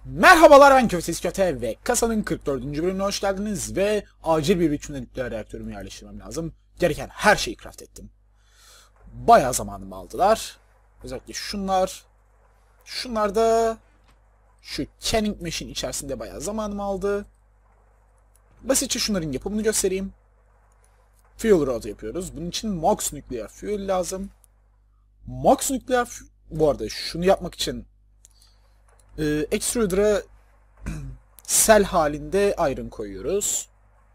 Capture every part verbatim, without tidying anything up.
Merhabalar, ben Köfesiz Köte ve kasanın kırk dördüncü bölümüne hoş geldiniz ve acil bir biçimde nükleer reaktörümü yerleştirmem lazım. Gereken her şeyi craft ettim. Bayağı zamanımı aldılar. Özellikle şunlar. Şunlar da şu canning machine içerisinde bayağı zamanımı aldı. Basitçe şunların yapımını göstereyim. Fuel rod yapıyoruz. Bunun için Mox nükleer fuel lazım. Mox nükleer bu arada şunu yapmak için e, extruder'a sel halinde iron koyuyoruz.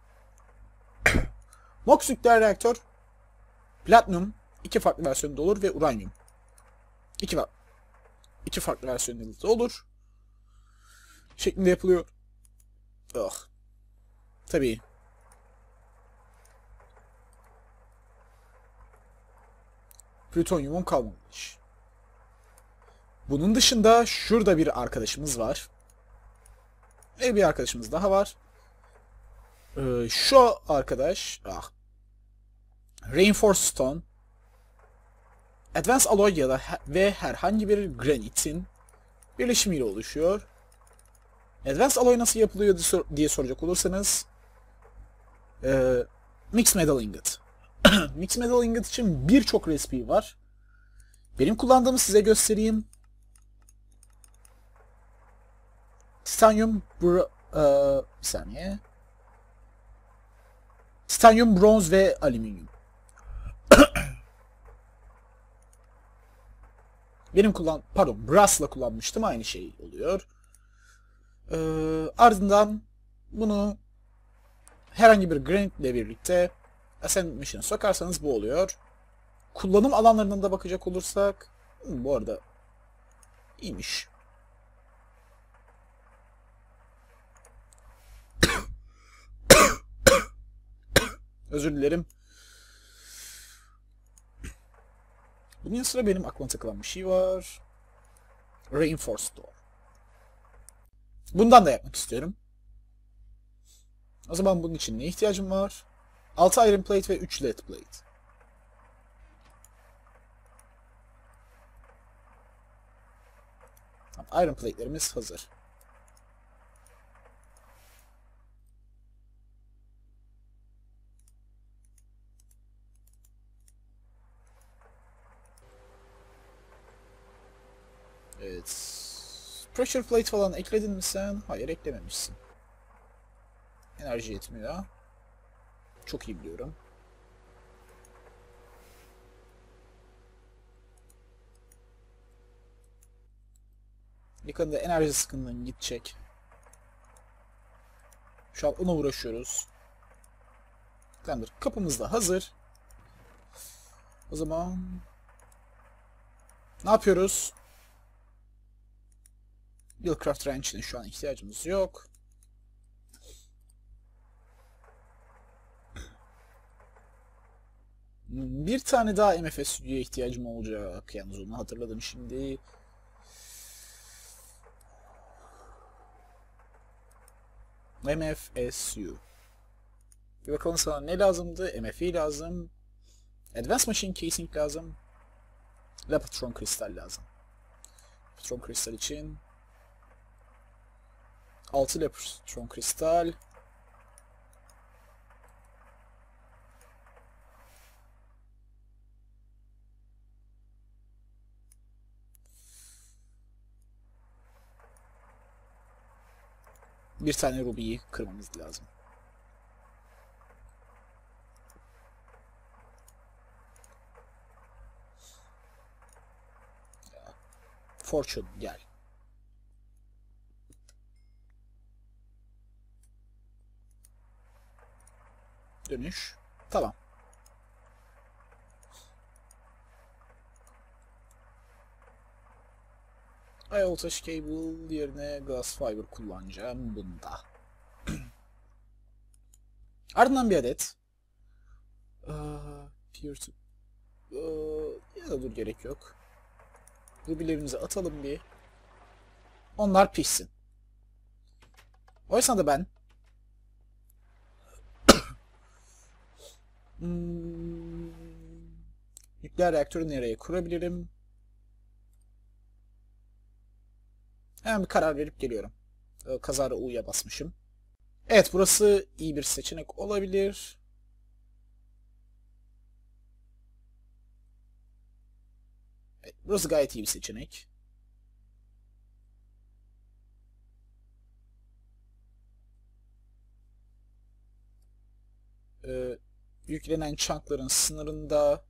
Mox nükleer reaktör platinum iki farklı versiyonunda olur ve uranyum iki, iki farklı versiyonunda olur şeklinde yapılıyor. Oh. Tabii plütonyumun kalmamış. Bunun dışında şurada bir arkadaşımız var. Ve bir arkadaşımız daha var. Ee, şu arkadaş ah, Reinforced Stone Advanced Alloy ya da ve herhangi bir granitin birleşimiyle oluşuyor. Advanced Alloy nasıl yapılıyor diye soracak olursanız e, Mixed Metal Ingot. Mixed Metal Ingot için birçok recipe var. Benim kullandığımı size göstereyim. Titanium bro e, bir saniye. Titanium, bronz ve alüminyum. Benim kullan pardon brass'la kullanmıştım, aynı şey oluyor. Ee, ardından bunu herhangi bir granite ile birlikte Ascent Machine'e sokarsanız bu oluyor. Kullanım alanlarından da bakacak olursak bu arada iyiymiş. Özür dilerim. Bunun yanı sıra benim aklıma takılan bir şey var. Reinforced door. Bundan da yapmak istiyorum. O zaman bunun için ne ihtiyacım var? altı iron plate ve üç lead plate. Tamam, iron plate'lerimiz hazır. Evet. Pressure plate falan ekledin mi sen? Hayır, eklememişsin. Enerji yetmiyor. Çok iyi biliyorum. Yakında enerji sıkıntın gidecek. Şu an ona uğraşıyoruz. Tamamdır. Kapımız da hazır. O zaman ne yapıyoruz? Buildcraft Wrench'ine şu an ihtiyacımız yok. Bir tane daha M F S U'ya ihtiyacım olacak. Yalnız onu hatırladım şimdi. M F S U. Bir bakalım sana ne lazımdı? M F E lazım. Advanced Machine Casing lazım. Lapatron kristal lazım. Lapatron kristal için altı Lapatron kristal. Bir tane ruby'yi kırmamız lazım. Fortune gel. Dönüş. Tamam. I voltage cable yerine glass fiber kullanacağım bunda. Ardından bir adet uh, peer to uh, ya da dur, gerek yok. Ruby'lerimizi atalım bir. Onlar pişsin. Oysa da ben hmm, nükleer reaktörü nereye kurabilirim? Hemen bir karar verip geliyorum. Ee, kazara U'ya basmışım. Evet, burası iyi bir seçenek olabilir. Evet, burası gayet iyi bir seçenek. Ee, yüklenen chunkların sınırında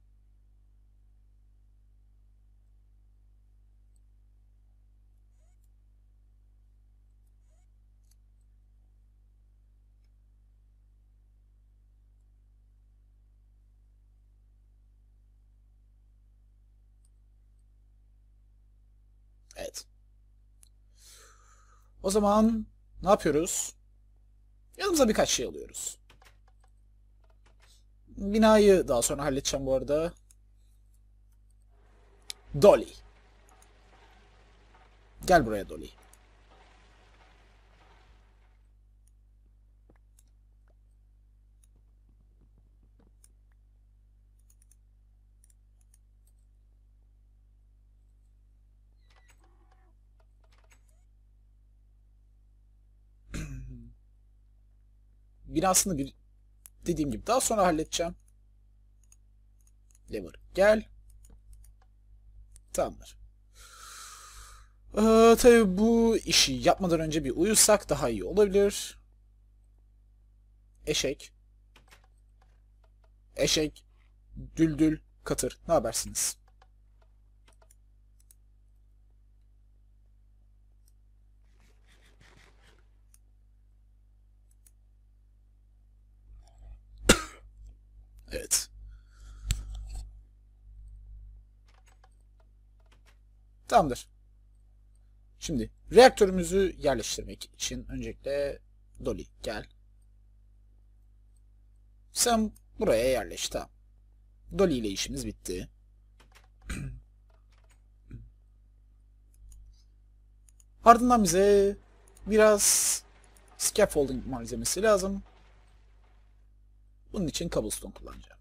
evet. O zaman ne yapıyoruz? Yanımıza birkaç şey alıyoruz. Binayı daha sonra halledeceğim bu arada. Dolly. Gel buraya Dolly. Binasını bir dediğim gibi daha sonra halledeceğim. Lever gel. Tamamdır. Ee, tabii bu işi yapmadan önce bir uyusak daha iyi olabilir. Eşek. Eşek. Düldül. Katır. Ne habersiniz? Evet. Tamamdır. Şimdi reaktörümüzü yerleştirmek için öncelikle Dolly gel. Sen buraya yerleş, tamam. Dolly ile işimiz bitti. Ardından bize biraz scaffolding malzemesi lazım. Bunun için cobblestone kullanacağım.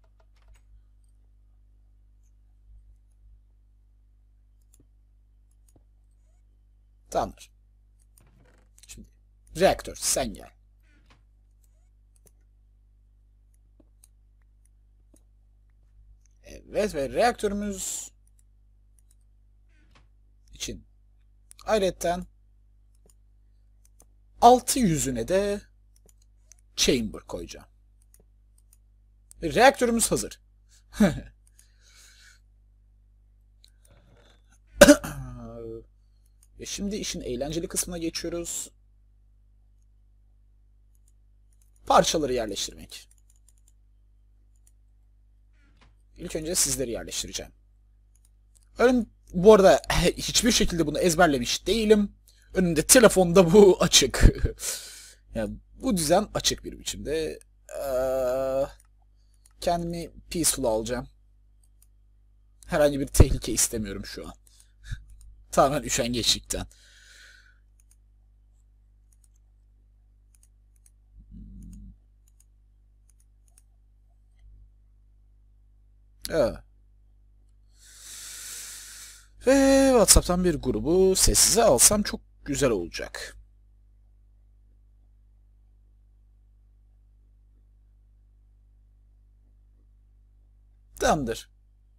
Tamamdır. Şimdi reaktör sen gel. Evet ve reaktörümüz için ayrıca altı yüzüne de chamber koyacağım. Ve reaktörümüz hazır. Ve şimdi işin eğlenceli kısmına geçiyoruz. Parçaları yerleştirmek. İlk önce sizleri yerleştireceğim. Ön, bu arada hiçbir şekilde bunu ezberlemiş değilim. Önümde telefonda bu açık. Yani bu düzen açık bir biçimde. Ee, kendimi peaceful alacağım. Herhangi bir tehlike istemiyorum şu an. Tamamen üşengeçlikten. Evet. Ve WhatsApp'tan bir grubu sessize alsam çok güzel olacak. Tamamdır.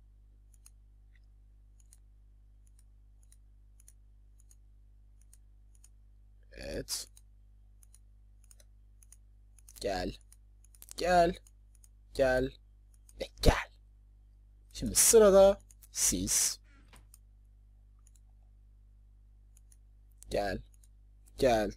Evet. Gel. Gel. Gel. Ve gel. Şimdi sırada siz. Gel. Gel.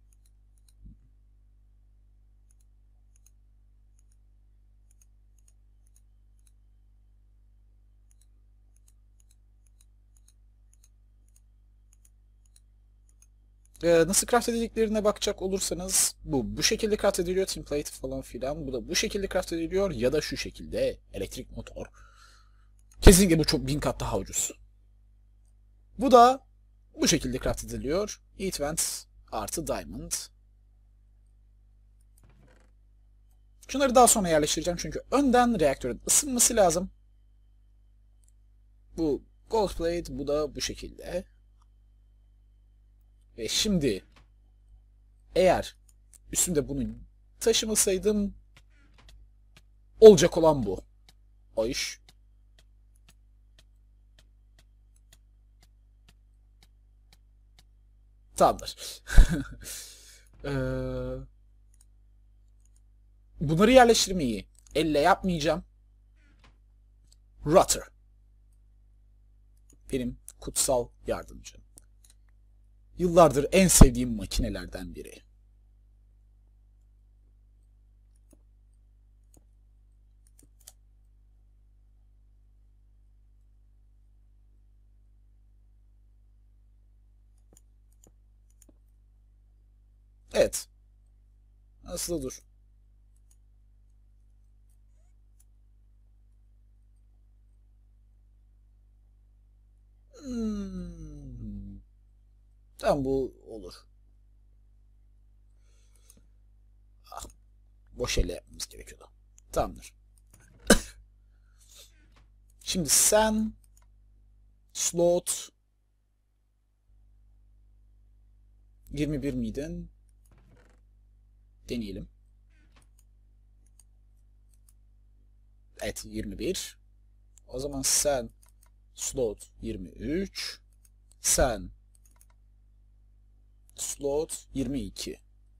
Ee, nasıl craft edildiklerine bakacak olursanız bu bu şekilde craft ediliyor, template falan filan. Bu da bu şekilde craft ediliyor ya da şu şekilde elektrik motor. Kesinlikle bu çok bin kat daha ucuz. Bu da bu şekilde craft ediliyor. Heat vent artı diamond. Şunları daha sonra yerleştireceğim çünkü önden reaktörün ısınması lazım. Bu gold plate, bu da bu şekilde. Ve şimdi Eğer üstümde bunu taşımasaydım olacak olan bu. O iş. Tamamdır. ee, bunları yerleştirmeyi elle yapmayacağım. Router. Benim kutsal yardımcım. Yıllardır en sevdiğim makinelerden biri. Evet. Aslında dur. Hmm. Tamam, bu olur. Ah, boş elle yapmamız gerekiyordu. Tamamdır. Şimdi sen slot yirmi bir miydin? Deneyelim. Evet, yirmi bir. O zaman sen slot yirmi üç. Sen slot yirmi iki.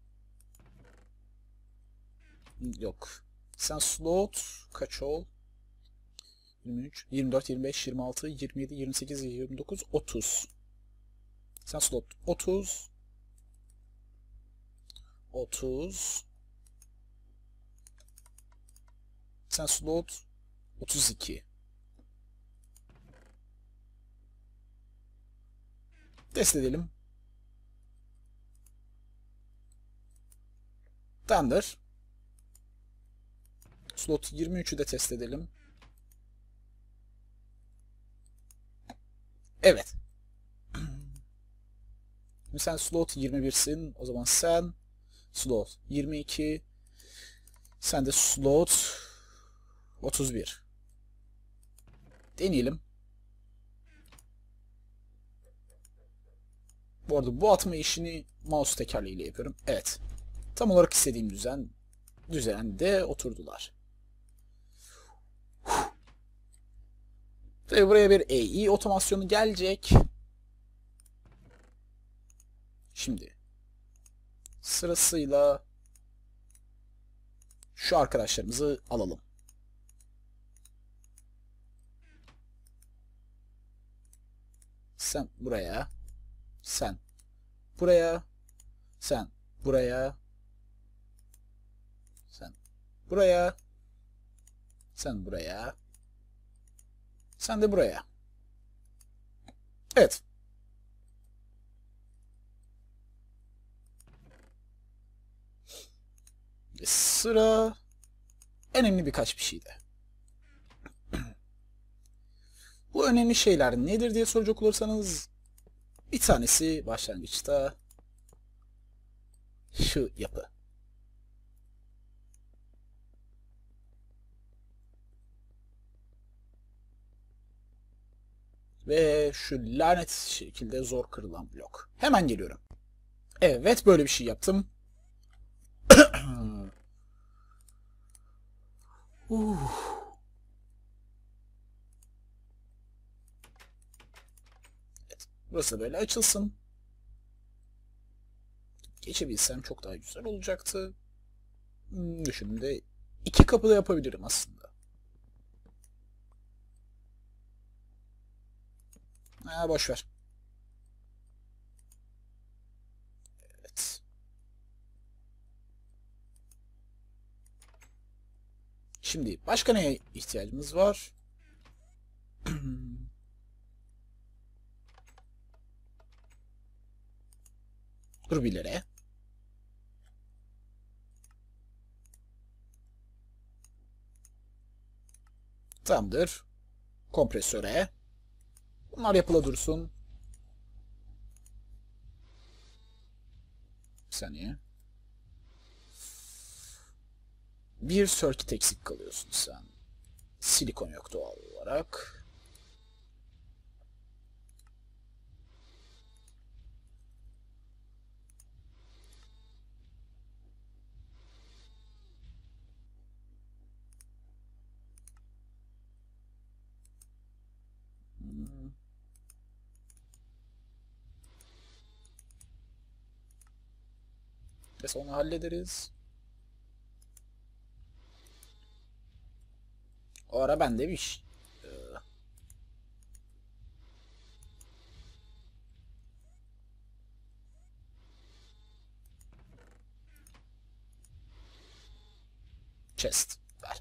Yok. Sen slot kaç ol? yirmi üç, yirmi dört, yirmi beş, yirmi altı, yirmi yedi, yirmi sekiz, yirmi dokuz, otuz. Sen slot otuz. otuz. Sen slot otuz iki. Test edelim. Tamamdır. Slot yirmi üçü de test edelim. Evet. Şimdi sen slot yirmi birsin. O zaman sen slot yirmi iki. Sen de slot otuz bir. Deneyelim. Bu arada bu atma işini mouse tekerleğiyle yapıyorum. Evet. Tam olarak istediğim düzen düzende oturdular. Ve buraya bir A I otomasyonu gelecek. Şimdi sırasıyla şu arkadaşlarımızı alalım. Sen buraya, sen buraya, sen buraya, sen buraya, sen buraya, sen de buraya. Evet. Ve sıra önemli birkaç bir şeyde. Bu önemli şeyler nedir diye soracak olursanız bir tanesi başlangıçta şu yapı. Ve şu lanet şekilde zor kırılan blok. Hemen geliyorum. Evet, böyle bir şey yaptım. uh. Evet, burası da böyle açılsın. Geçebilsem çok daha güzel olacaktı. Hmm, düşündüğümde iki kapı da yapabilirim aslında. Ha, boş ver. Evet. Şimdi başka neye ihtiyacımız var? Rubilere. Tamamdır. Kompresöre. Bunlar yapıla dursun. Bir saniye. Bir circuit eksik kalıyorsun sen. Silikon yok doğal olarak. Ve sonra hallederiz. O ara ben de bir iş. Ee... Chest. Ver.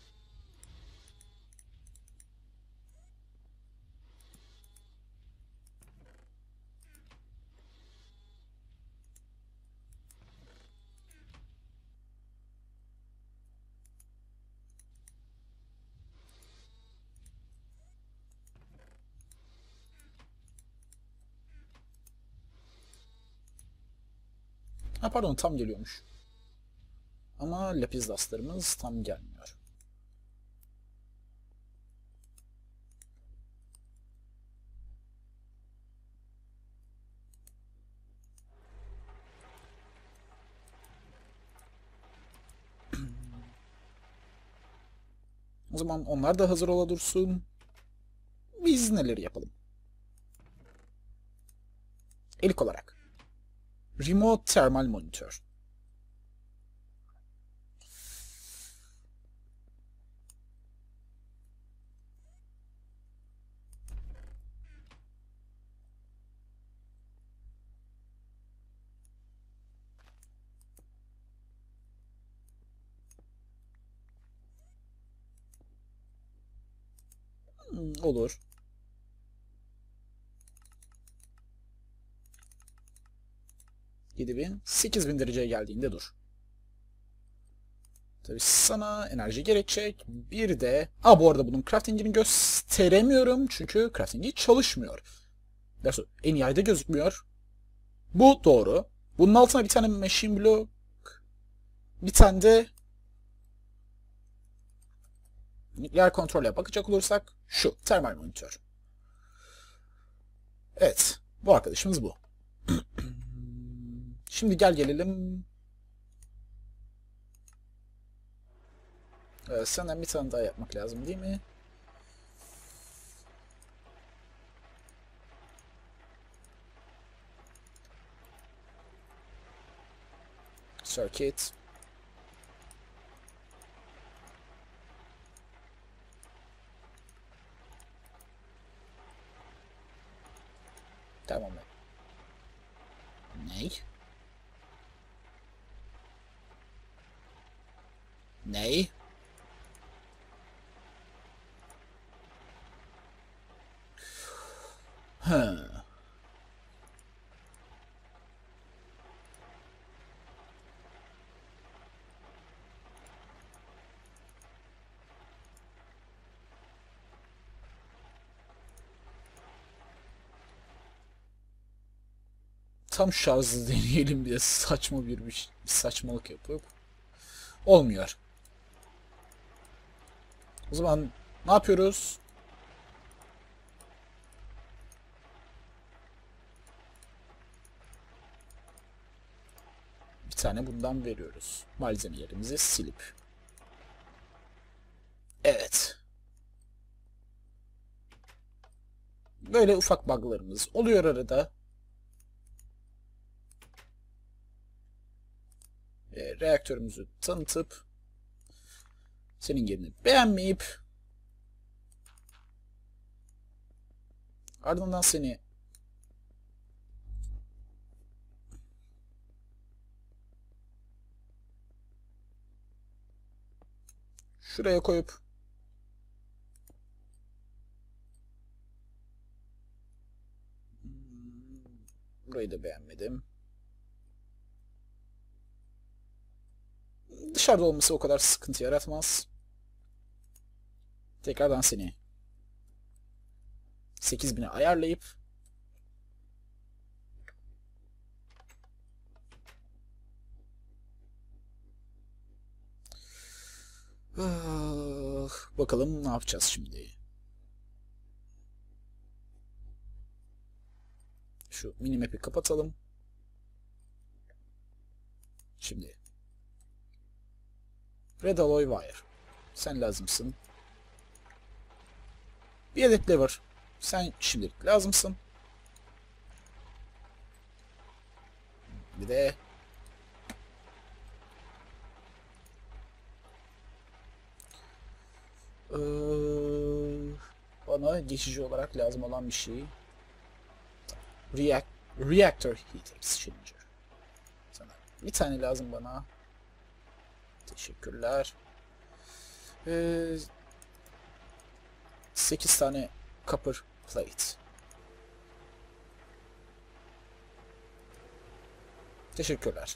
Ha pardon, tam geliyormuş. Ama lapislastlarımız tam gelmiyor. O zaman onlar da hazır ola dursun. Biz neleri yapalım? İlk olarak Remote Thermal Monitor. Hmm, olur. yedi bin, sekiz bin dereceye geldiğinde dur. Tabii sana enerji gerekecek. Bir de... Aa, bu arada bunun crafting'ini gösteremiyorum. Çünkü crafting'i çalışmıyor. Dersi en iyi ayda gözükmüyor. Bu doğru. Bunun altına bir tane machine block. Bir tane de... Yer kontrole bakacak olursak şu. Termal monitör. Evet. Bu arkadaşımız bu. Şimdi gel gelelim. Ee, senden bir tane daha yapmak lazım değil mi? Circuit. Tamam. Ney? Ney? Hı. Tam şarjı deneyelim diye saçma bir, bir saçmalık yapıp olmuyor. O zaman ne yapıyoruz? Bir tane bundan veriyoruz. Malzemelerimizi silip. Evet. Böyle ufak bug'larımız oluyor arada. E, reaktörümüzü tanıtıp senin yerini beğenmeyip ardından seni şuraya koyup burayı da beğenmedim. Dışarıda olması o kadar sıkıntı yaratmaz. Tekrardan seni sekiz bine ayarlayıp ah, bakalım ne yapacağız şimdi. Şu minimap'i kapatalım. Şimdi Red Alloy Wire. Sen lazımsın. Bir adet lever. Sen şimdilik lazımsın. Bir de bana geçici olarak lazım olan bir şey. React Reactor Heat Exchanger. Sana bir tane lazım bana. Teşekkürler. Ee, sekiz tane copper plate. Teşekkürler.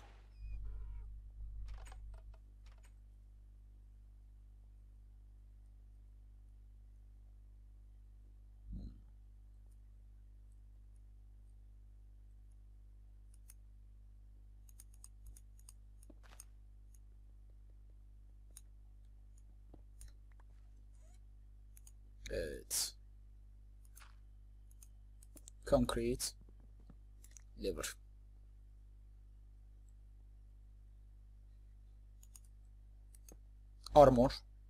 Evet. Concrete. Lever. Armor.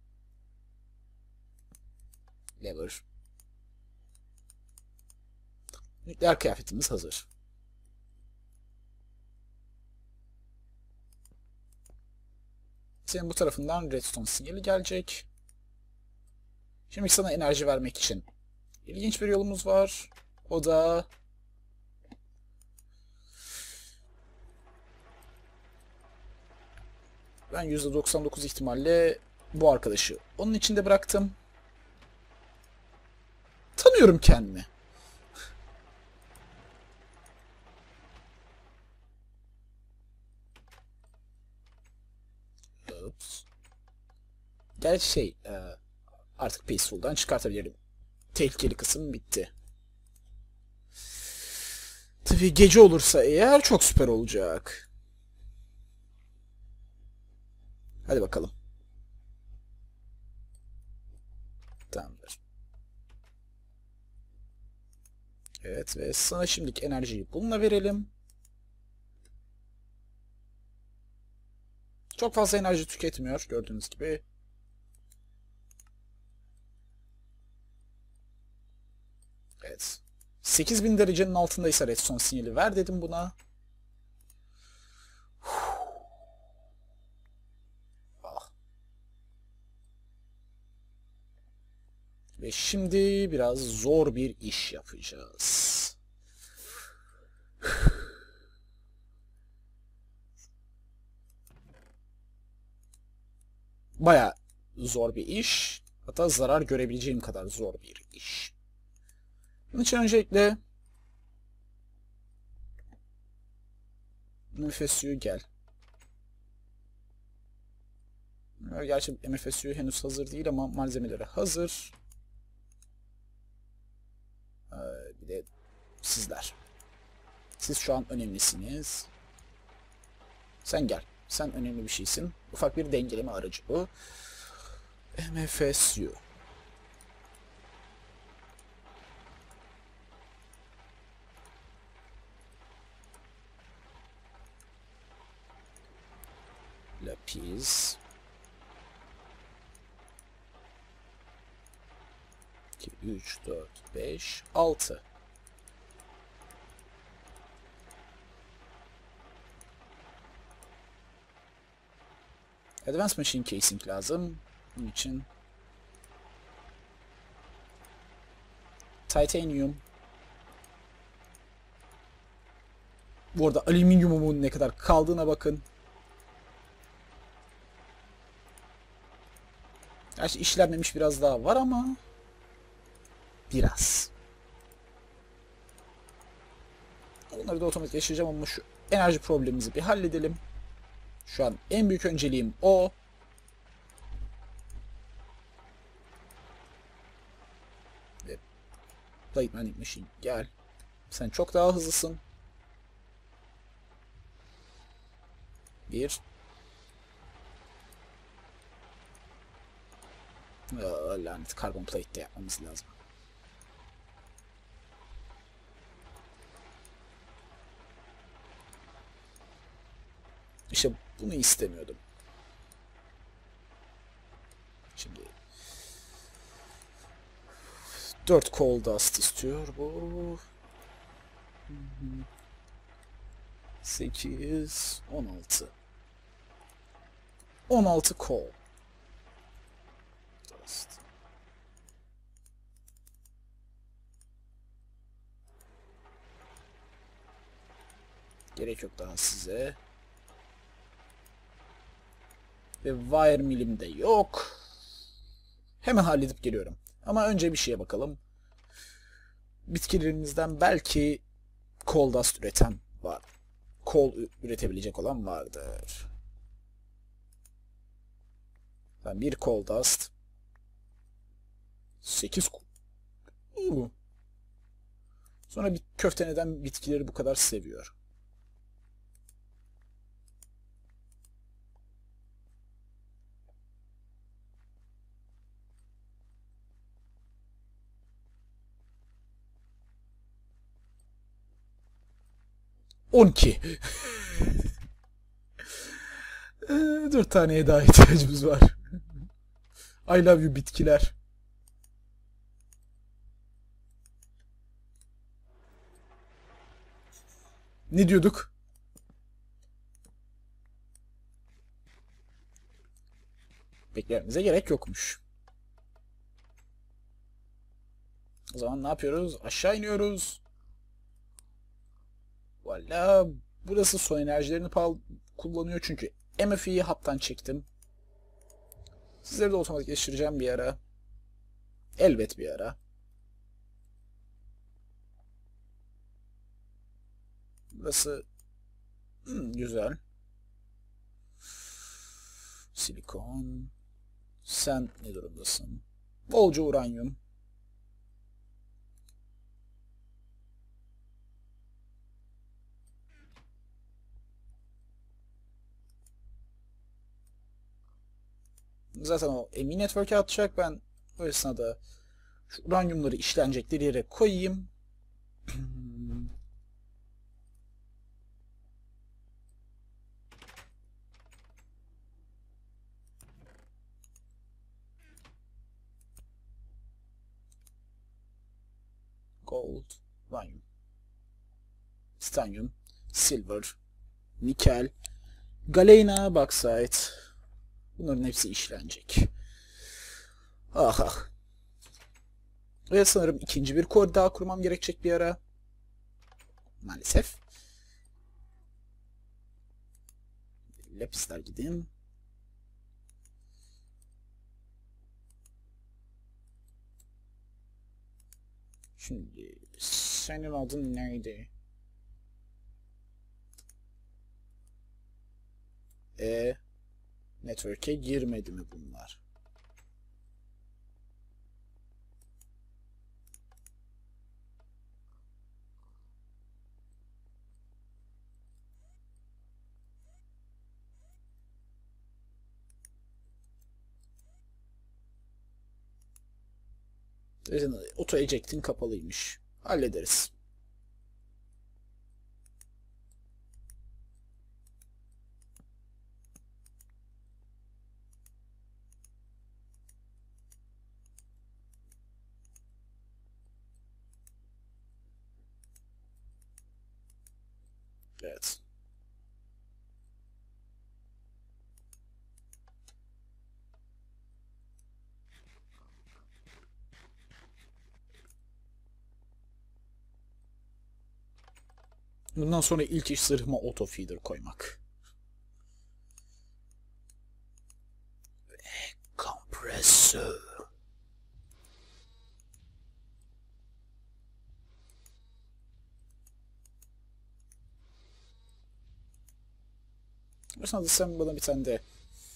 Lever. Nükleer kıyafetimiz hazır. Senin bu tarafından redstone sinyali gelecek. Şimdi sana enerji vermek için ilginç bir yolumuz var. O da ben yüzde doksan dokuz ihtimalle bu arkadaşı onun içinde bıraktım. Tanıyorum kendimi. Oops. Gerçi şey artık Peaceful'dan çıkartabilirim. Tehlikeli kısım bitti. Tabii gece olursa eğer çok süper olacak. Hadi bakalım. Tamamdır. Evet ve sana şimdilik enerjiyi bununla verelim. Çok fazla enerji tüketmiyor gördüğünüz gibi. Evet. sekiz bin derecenin altındaysa redstone sinyali ver dedim buna. Ah. Ve şimdi biraz zor bir iş yapacağız. Baya zor bir iş. Hatta zarar görebileceğim kadar zor bir iş. Bunun için öncelikle M F S U gel. Gerçi M F S U henüz hazır değil ama malzemeleri hazır. Ee, bir de sizler. Siz şu an önemlisiniz. Sen gel. Sen önemli bir şeysin. Ufak bir dengeleme aracı bu. M F S U. Lapis. iki, üç, dört, beş, altı. Advanced Machine Casing lazım. Bunun için Titanium. Bu arada alüminyumumun ne kadar kaldığına bakın. Gerçi işlenmemiş biraz daha var ama biraz. Onları da otomatik yaşayacağım ama şu enerji problemimizi bir halledelim. Şu an en büyük önceliğim o. Ve Plate Mining Machine gel. Sen çok daha hızlısın. Bir. Aa, lanet Carbon Plate de yapmamız lazım. İşte bunu istemiyordum. Şimdi dört coal dust istiyor bu. sekiz, on altı. on altı coal dust. Gerek yok daha size. Ve wire milim de yok. Hemen halledip geliyorum. Ama önce bir şeye bakalım. Bitkilerimizden belki coal dust üreten var. Coal üretebilecek olan vardır. Ben bir coal dust. sekiz. Uh. Sonra bir köfte neden bitkileri bu kadar seviyor? on iki. Dört taneye daha ihtiyacımız var. I love you bitkiler. Ne diyorduk? Beklememize gerek yokmuş. O zaman ne yapıyoruz? Aşağı iniyoruz. Valla burası son enerjilerini kullanıyor çünkü M F I'yi hattan çektim. Sizleri de otomatikleştireceğim bir ara. Elbet bir ara. Burası hmm, güzel. Silikon. Sen ne durumdasın? Bolca uranyum. Zaten o emin network'e atacak. Ben o esnada şu uranyumları işlenecekleri yere koyayım. Gold, uranyum, titanyum, silver, nikel, galena, bauxite. Bunların hepsi işlenecek. Ah ah. Ve sanırım ikinci bir core daha kurmam gerekecek bir ara. Maalesef. Lapisler gideyim. Şimdi senin adın neydi? E network'e girmedi mi bunlar? Auto eject'in kapalıymış. Hallederiz. Evet. Bundan sonra ilk iş zırhıma auto feeder koymak. Ve kompresör. Mesela sen bana bir tane de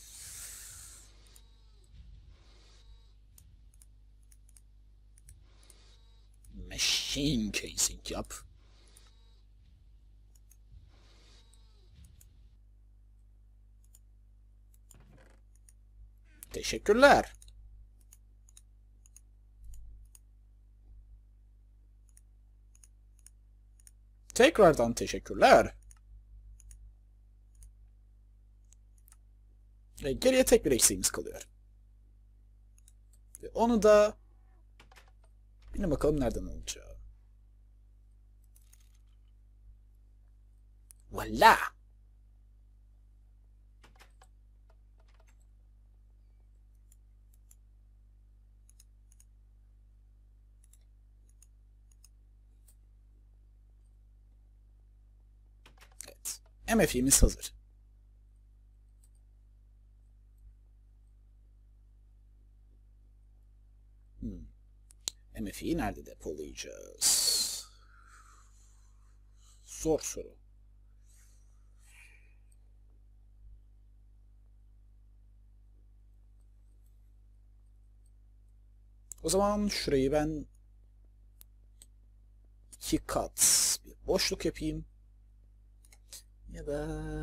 machine casing yap. Teşekkürler. Tekrardan teşekkürler. Ve geriye tek bir eksiğimiz kalıyor. Ve onu da yine bakalım nereden alacağım. Voila! M F I'miz hazır. Hmm. M F I'yi nerede depolayacağız? Zor soru. O zaman şurayı ben iki kat bir boşluk yapayım. Ya da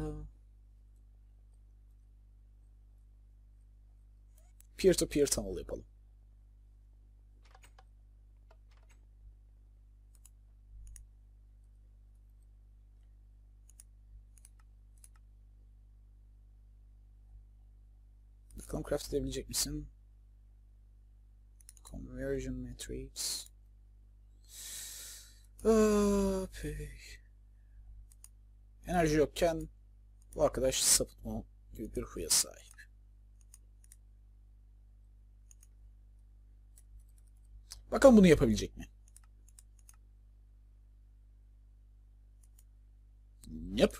peer-to-peer tunnel yapalım. Bakalım craft edebilecek misin? Conversion metrics. Aa, enerji yokken bu arkadaş sapıtma gibi bir huya sahip. Bakalım bunu yapabilecek mi? Yap.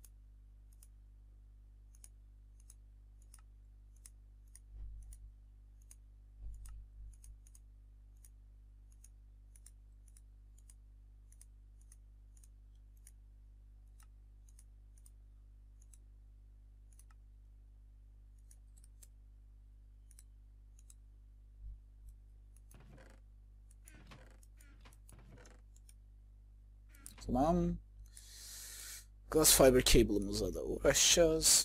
Tamam. Glass fiber cable'ımıza da uğraşacağız.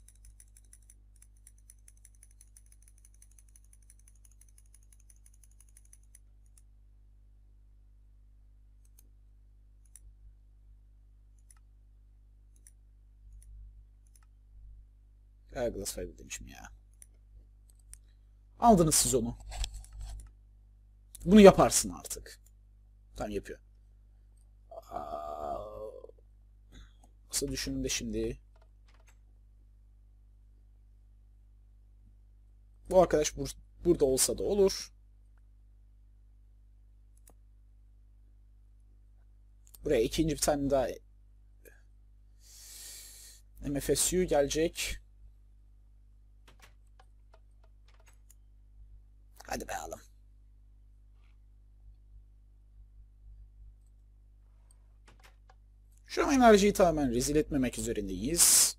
Ha, glass fiber demişim ya. Aldınız siz onu. Bunu yaparsın artık. Tamam, yapıyor. Nasıl düşünün de şimdi. Bu arkadaş bur burada olsa da olur. Buraya ikinci bir tane daha M F S U gelecek. Hadi bakalım. Şu an enerjiyi tamamen rezil etmemek üzereyiz.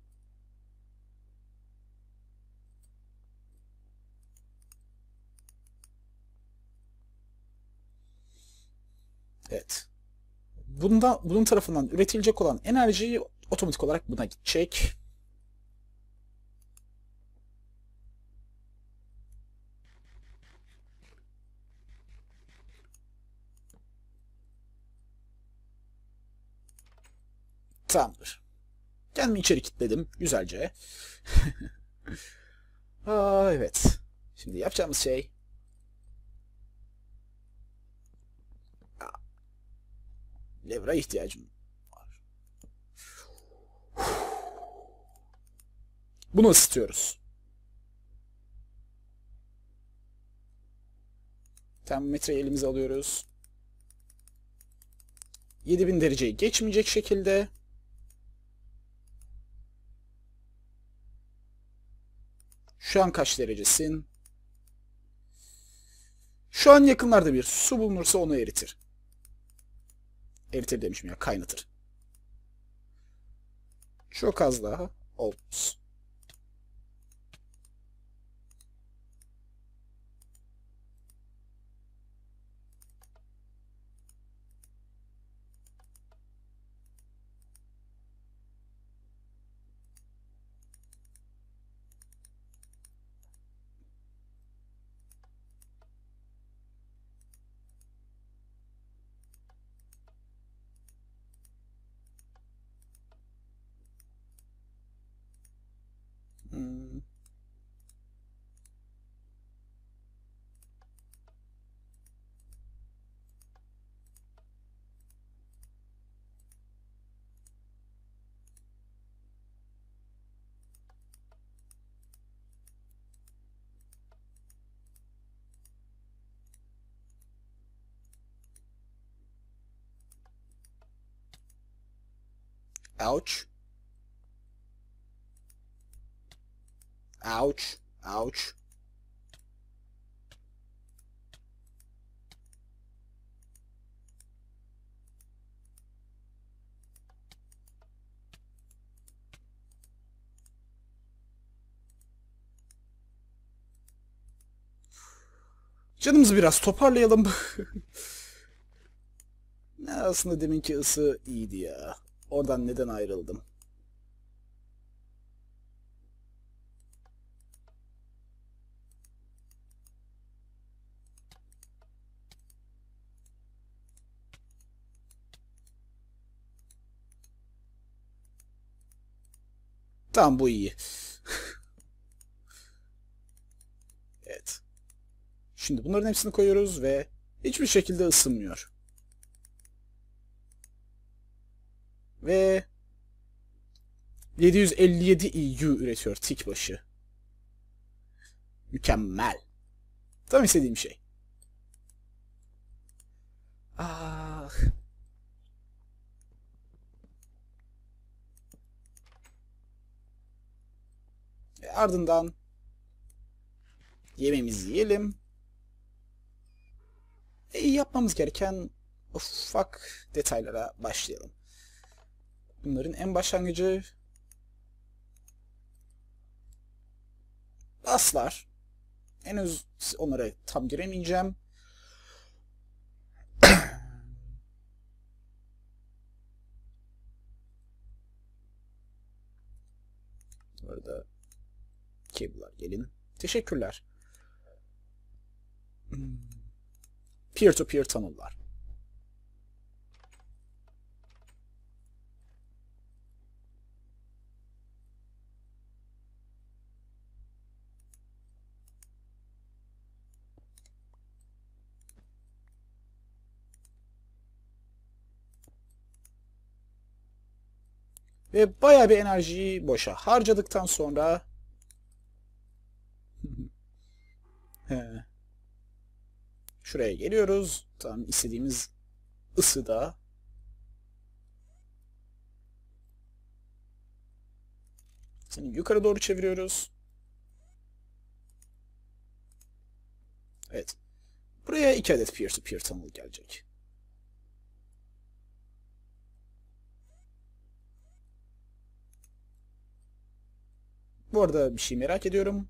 Evet. Bunda, bunun tarafından üretilecek olan enerji otomatik olarak buna gidecek. Tamamdır. Kendimi içeri kilitledim. Güzelce. Aa, evet. Şimdi yapacağımız şey... Lever'a ihtiyacım var. Bunu ısıtıyoruz. Termometreyi elimize alıyoruz. yedi bin dereceyi geçmeyecek şekilde şu an kaç derecesin? Şu an yakınlarda bir su bulunursa onu eritir. Eritir demişim ya, kaynatır. Çok az daha. Olmaz. Hmm. Ouch. Ouch. Ouch. Canımızı biraz toparlayalım. Aslında deminki ısı iyiydi ya. Oradan neden ayrıldım? Tamam, bu iyi. Evet. Şimdi bunların hepsini koyuyoruz ve hiçbir şekilde ısınmıyor. Ve yedi yüz elli yedi E U üretiyor tik başı. Mükemmel. Tam istediğim şey. Ah. E ardından yemeğimizi yiyelim. E, yapmamız gereken ufak detaylara başlayalım. Bunların en başlangıcı baslar. Henüz onlara tam giremeyeceğim. Bu arada cable'lar gelin. Teşekkürler. Peer-to-peer tunnel'lar. Ve bayağı bir enerjiyi boşa harcadıktan sonra şuraya geliyoruz. Tam istediğimiz ısıda. Seni yukarı doğru çeviriyoruz. Evet. Buraya iki adet peer-to-peer tunnel gelecek. Bu arada bir şey merak ediyorum.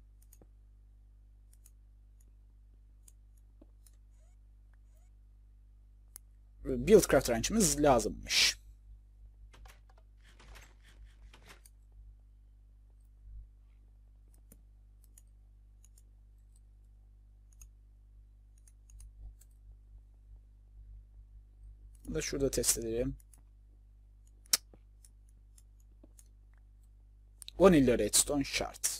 Buildcraft wrench'imiz lazımmış. Bunu da şurada test edelim. Vanilla redstone shard.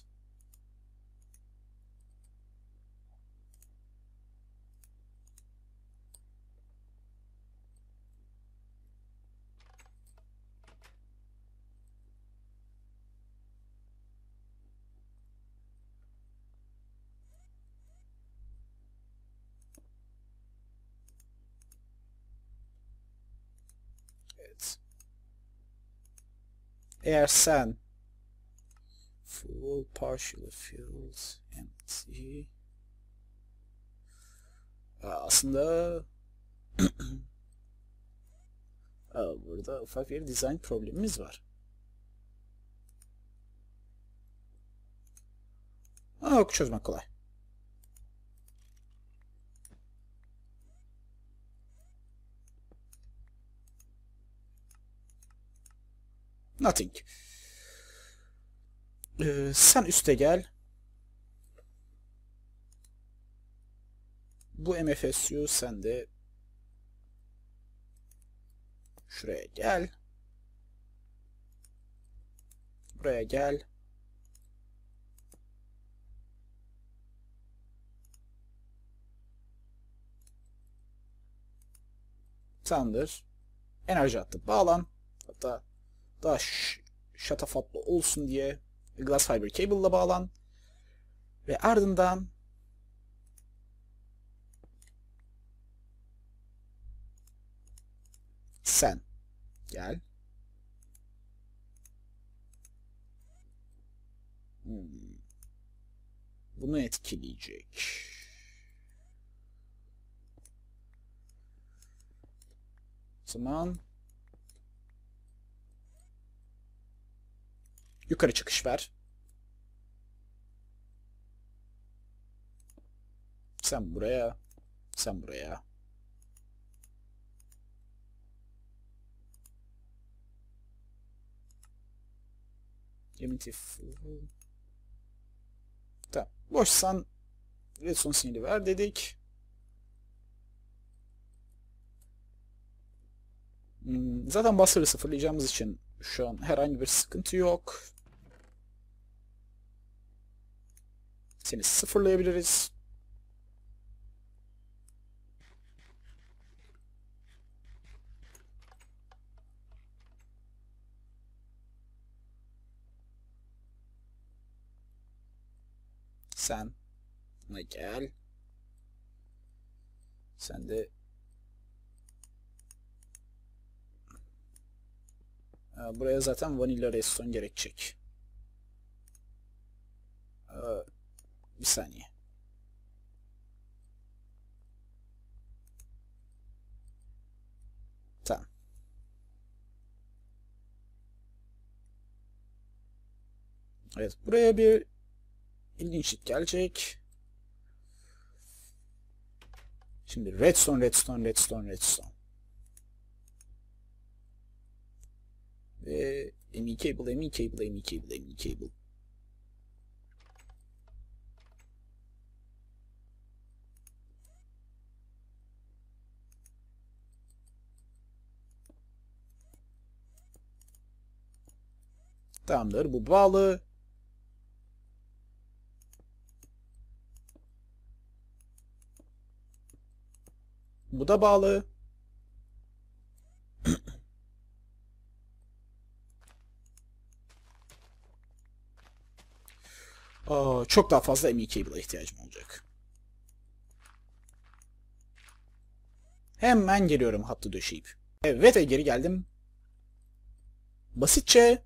Evet. Eğer sen full, partially filled, empty. Aslında burada ufak bir design problemimiz var. Aa, yok, çözmek kolay. Nothing. Ee, sen üste gel. Bu M F S U sen de şuraya gel. Buraya gel. Tamamdır. Enerji hattı bağlan. Hatta daha şatafatlı olsun diye glass fiber cable ile bağlan. Ve ardından sen gel. Hmm. bunu etkileyecek. O zaman yukarı çıkış ver. Sen buraya, sen buraya. Emity full. Tamam. Boşsan redstone sinyali ver dedik. Hmm, zaten buffer'ı sıfırlayacağımız için şu an herhangi bir sıkıntı yok. Seni sıfırlayabiliriz. Sen buna gel. Sen de buraya zaten vanilla redstone gerekecek. Bir saniye. Tamam. Evet, buraya bir ilginçlik gelecek. Şimdi redstone, redstone, redstone, redstone. Ve M E cable, M E cable, M E cable, M E cable. Tamamdır, bu bağlı. Bu da bağlı. Aa, çok daha fazla M E cable'a ihtiyacım olacak. Hemen geliyorum hattı döşeyip. Evet, geri geldim. Basitçe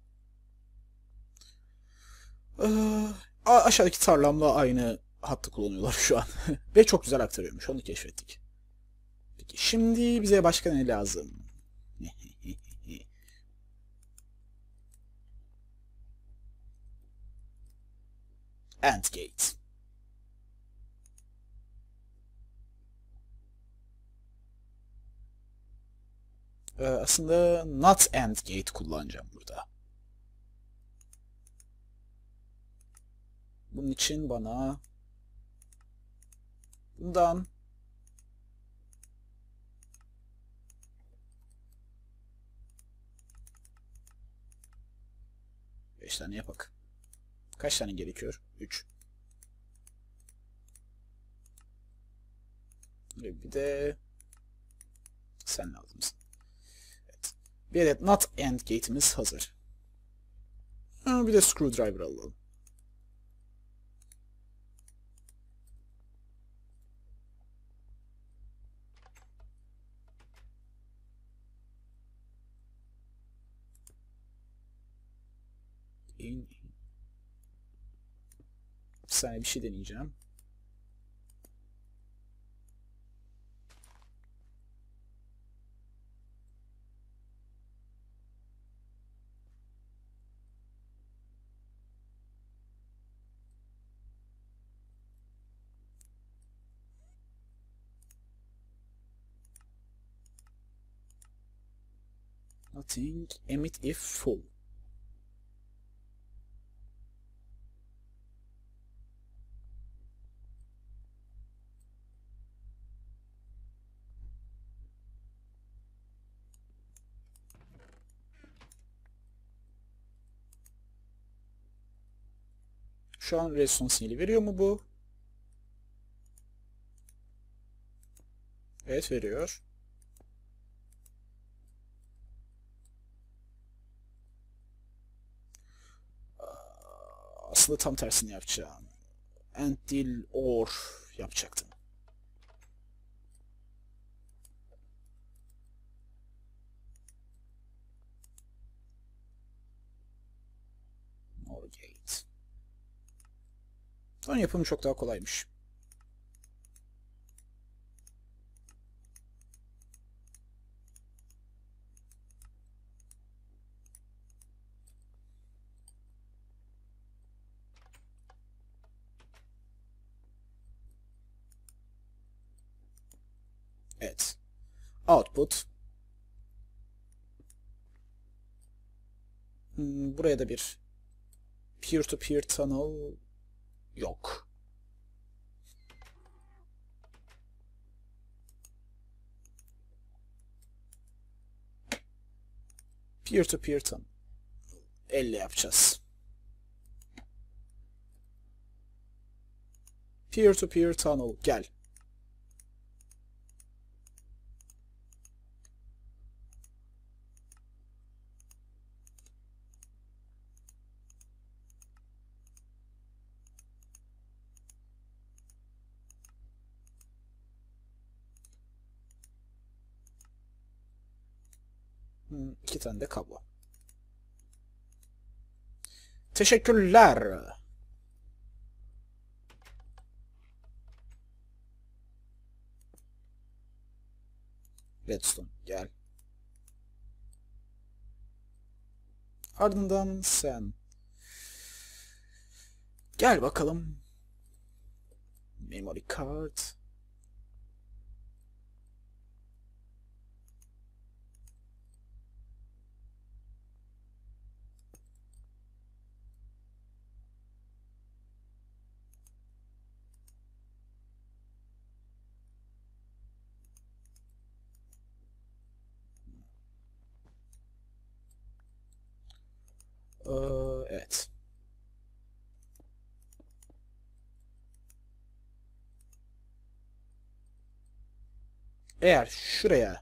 ee, aşağıdaki tarlamla aynı hattı kullanıyorlar şu an. Ve çok güzel aktarıyormuş. Onu keşfettik. Peki şimdi bize başka ne lazım? AND gate. Ee, aslında not AND gate kullanacağım burada. Bunun için bana bundan beş tane yapak. Kaç tane gerekiyor? üç. Bir de sen lazımsın. Evet. Bir adet not AND gate'imiz hazır. Bir de screwdriver alalım. Bir saniye bir şey deneyeceğim. Nothing. Emit if full. Şu an redstone sinyali veriyor mu bu? Evet, veriyor. Aslında tam tersini yapacağım. And değil or yapacaktım. Or gate. Onun yapımı çok daha kolaymış. Evet. Output. Hmm, buraya da bir peer-to-peer tunnel yok. Peer-to-peer tunnel. elle yapacağız. Peer-to-peer tunnel. Gel. Hmm, iki tane de kablo. Teşekkürler. Redstone gel. Ardından sen. Gel bakalım. Memory card. Ee, evet. Eğer şuraya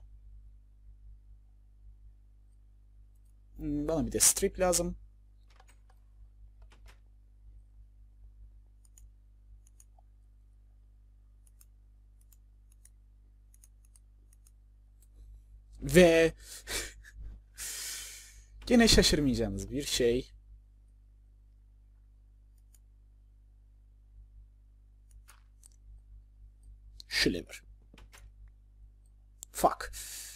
hmm, bana bir de strip lazım. Ve gene şaşırmayacağınız bir şey. Şu lever. Fuck.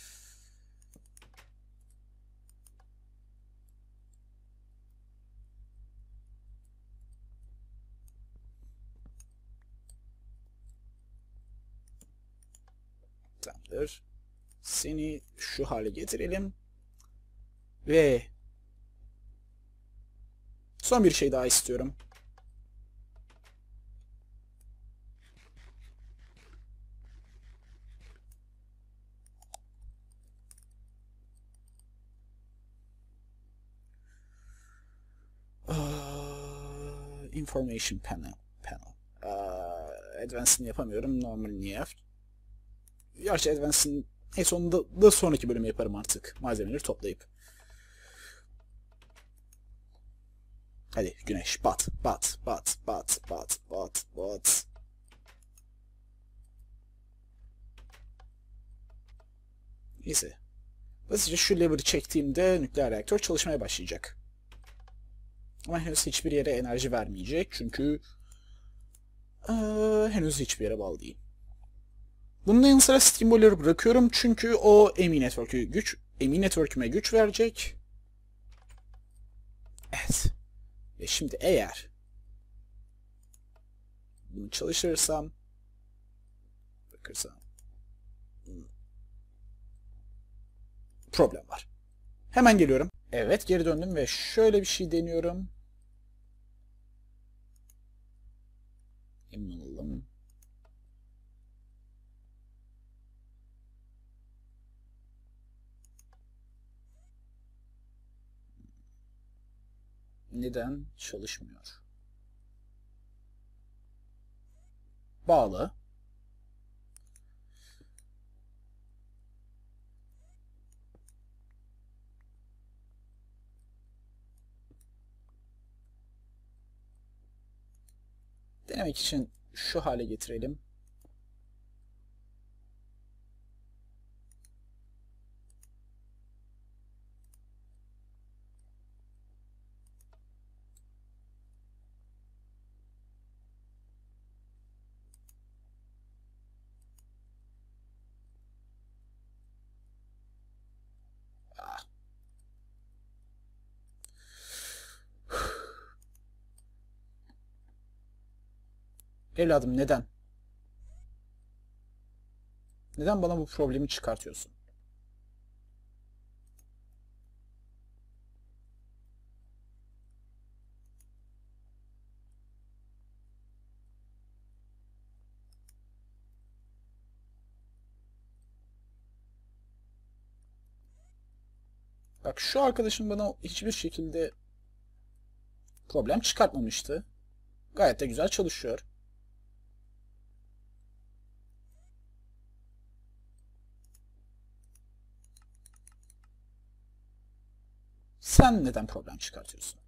Tamamdır. Seni şu hale getirelim. Ve son bir şey daha istiyorum. Uh, information panel. Panel. Uh, Advanced'ını yapamıyorum. Normalini yap. Gerçi Advanced'ın en sonunda da sonraki bölümü yaparım artık. Malzemeleri toplayıp. Hadi güneş bat bat bat bat bat bat bat. Neyse. Basitçe şu lever'ı çektiğimde nükleer reaktör çalışmaya başlayacak. Ama henüz hiçbir yere enerji vermeyecek çünkü ee, henüz hiçbir yere bağlı değil. Bunun yanı sıra Steamboller'ı bırakıyorum çünkü o M E Network'ü güç, M E Network'üme güç verecek. Evet. Ve şimdi eğer bunu çalıştırırsam bırakırsam problem var. Hemen geliyorum. Evet geri döndüm ve şöyle bir şey deniyorum. Emin olalım. Neden çalışmıyor? Bağlı. Denemek için şu hale getirelim. Evladım neden? Neden bana bu problemi çıkartıyorsun? Bak şu arkadaşım bana hiçbir şekilde problem çıkartmamıştı. Gayet de güzel çalışıyor. Sen neden problem çıkartıyorsun?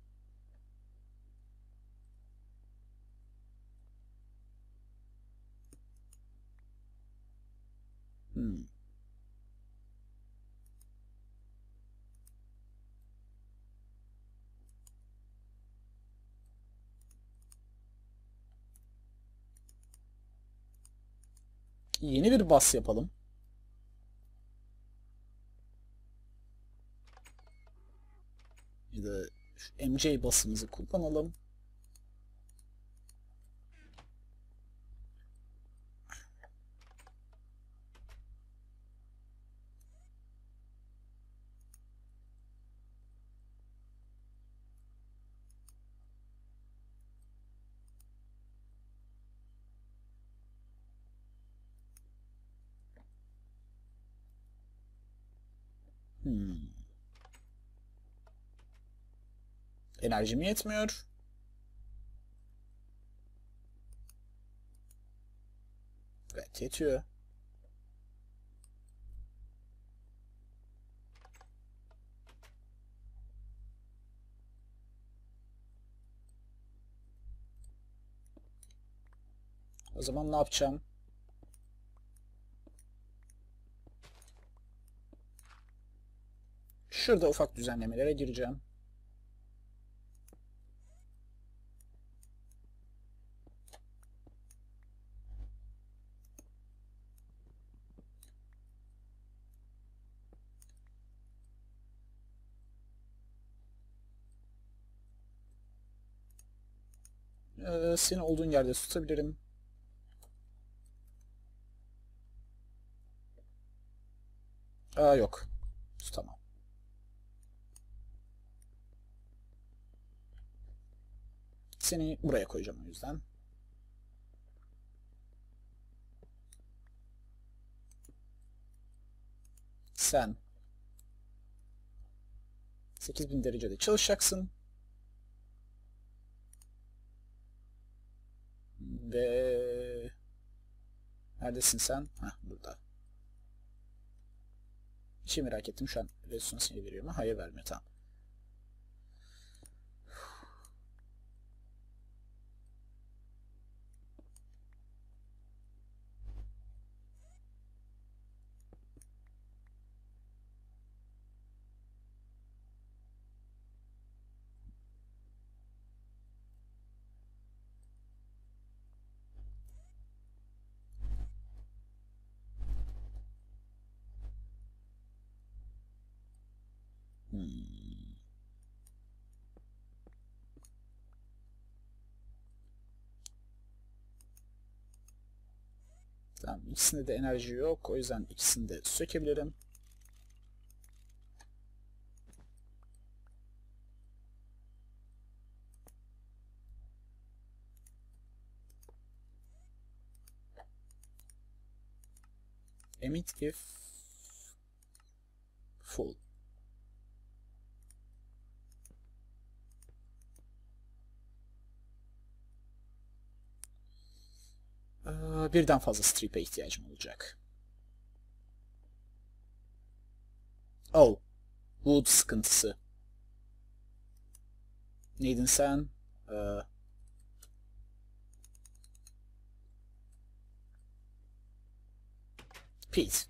Hmm. Yeni bir bas yapalım. Ya da şu M J basımızı kullanalım. Hmm. Enerjim yetmiyor. Evet, yetiyor. O zaman ne yapacağım? Şurada ufak düzenlemelere gireceğim. Ee, seni olduğun yerde tutabilirim. Aa yok. Tutamam. Seni buraya koyacağım o yüzden. Sen sekiz bin derecede çalışacaksın. Ve neredesin sen? Heh, burada. Bir şey merak ettim şu an. Redstone sinyali veriyor mu? Hayır, vermiyor. Tamam. Hmm. Tamam, ikisinde de enerji yok. O yüzden ikisini de sökebilirim. Emit if full. Ee, birden fazla strip'e ihtiyacım olacak. Oh. Wood sıkıntısı. Neydin sen? Ee, Pete.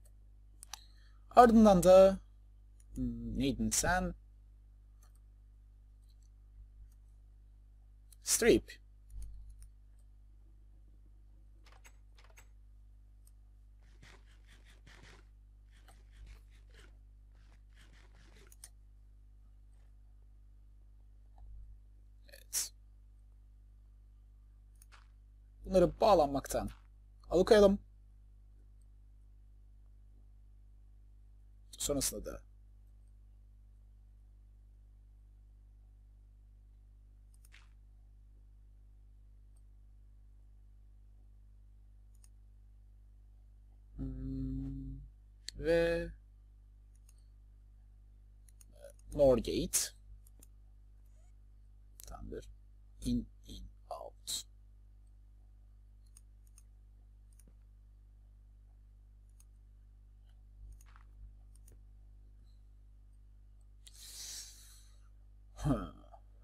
Ardından da hmm, neydin sen? Strip. Evet. Bunları bağlanmaktan alıkoyalım. Sonrasında da hmm, ve Norgate. Tamamdır. In, in, out. Hmm.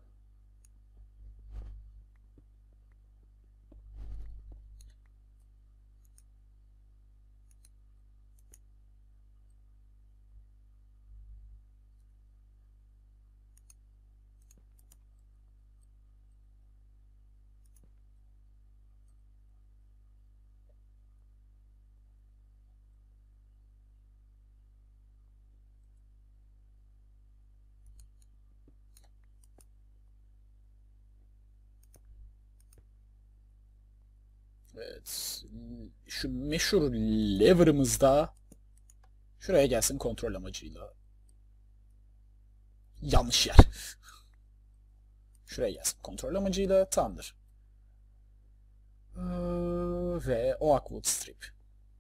Evet. Şu meşhur lever'ımız da şuraya gelsin kontrol amacıyla. Yanlış yer. Şuraya gelsin kontrol amacıyla. Tamamdır. Ee, ve Oakwood Strip.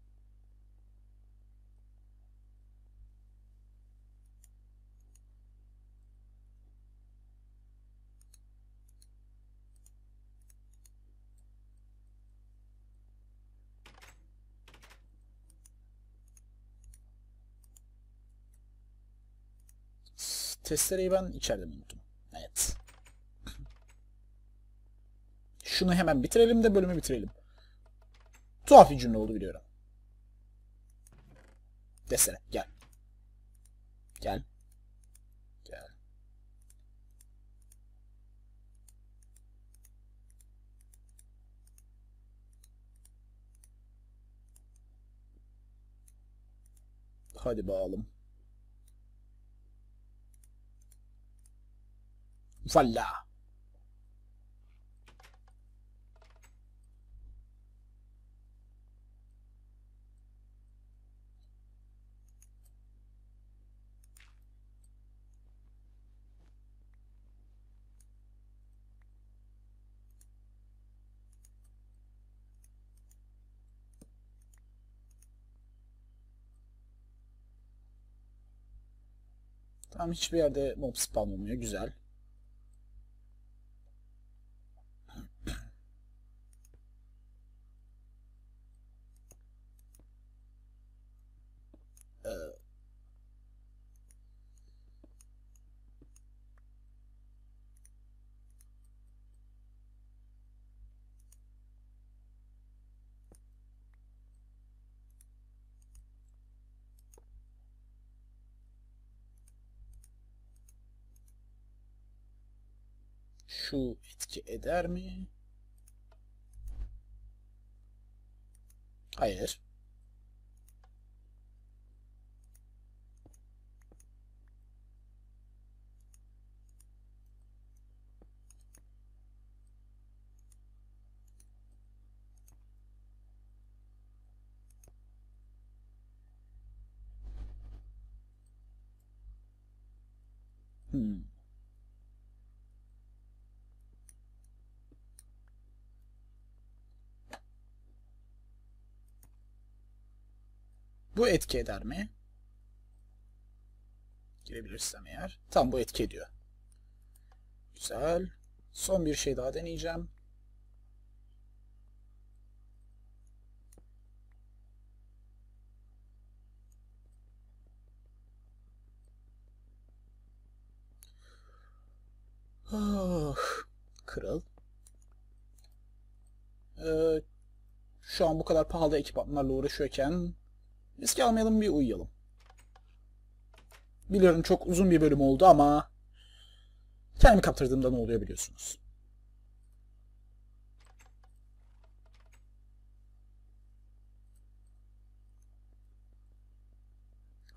Testereyi ben içeride mi unuttum? Evet. Şunu hemen bitirelim de bölümü bitirelim. Tuhaf bir cümle oldu biliyorum. Desene gel. Gel. Gel. Hadi bakalım. Valla. Tamam, hiçbir yerde mob spawn olmuyor. Güzel. Ee, şu etki eder mi? Hayır. Hmm. Bu etki eder mi? Girebilirsem eğer. Tam bu etki ediyor. Güzel. Son bir şey daha deneyeceğim. Oh, kırıl. Ee, şu an bu kadar pahalı ekipmanlarla uğraşıyorken risk almayalım, bir uyuyalım. Biliyorum çok uzun bir bölüm oldu ama kendimi kaptırdığımda ne oluyor biliyorsunuz.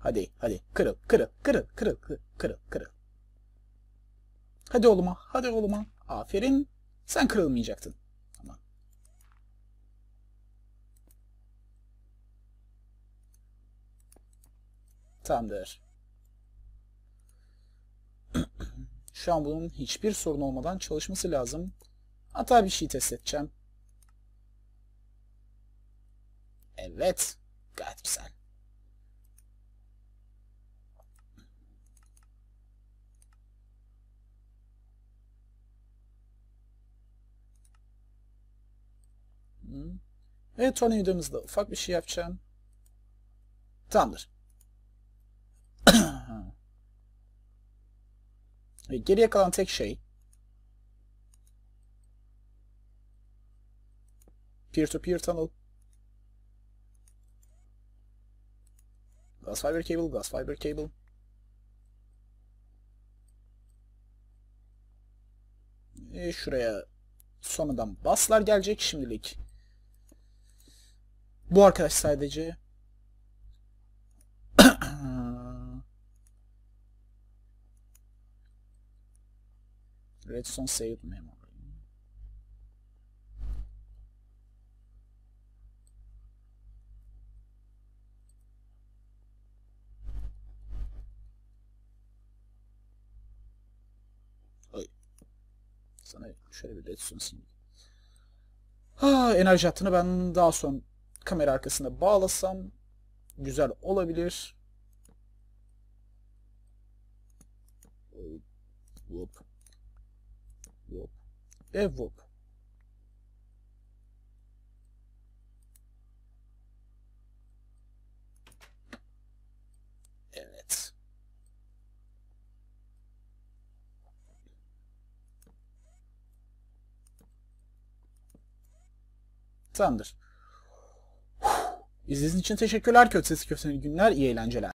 Hadi hadi kırıl kırıl kırıl kırıl kırıl kırıl kırıl. Hadi oğluma hadi oğluma. Aferin. Sen kırılmayacaktın. Tamam. Tamamdır. Şu an bunun hiçbir sorun olmadan çalışması lazım. Hatta bir şey test edeceğim. Evet. Gayet güzel. Evet, tornavidamızda ufak bir şey yapacağım. Tamamdır. Geriye kalan tek şey peer-to-peer tunnel. Glass fiber cable, glass fiber cable. E şuraya sonradan buslar gelecek şimdilik. Bu arkadaş sadece Redstone saved memory. Ay. Sana şöyle bir redstone sileyim. Ha, enerji hattını ben daha sonra kamera arkasına bağlasam güzel olabilir. Whoop. Whoop. E whoop. Evet. Tamamdır. İzlediğiniz için teşekkürler. Kötü Sesi Kötü Günler. İyi eğlenceler.